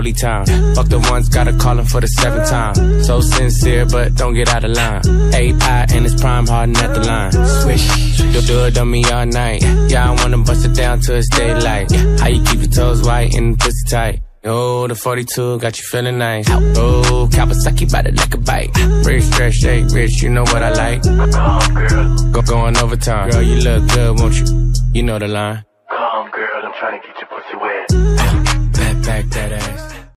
booty time. Fuck the ones, gotta call him for the 7th time. So sincere, but don't get out of line. AI and it's prime harden at the line. Swish, do it on me all night. Yeah, I wanna bust it down till it's daylight. How you keep your toes white and pussy tight? Oh, the 42 got you feeling nice. Oh, Kawasaki bout it like a bite. Rich, stretch, shake, rich, you know what I like. Come, girl. Going overtime. Girl, you look good, won't you? You know the line. Come, girl, I'm trying to get your pussy wet.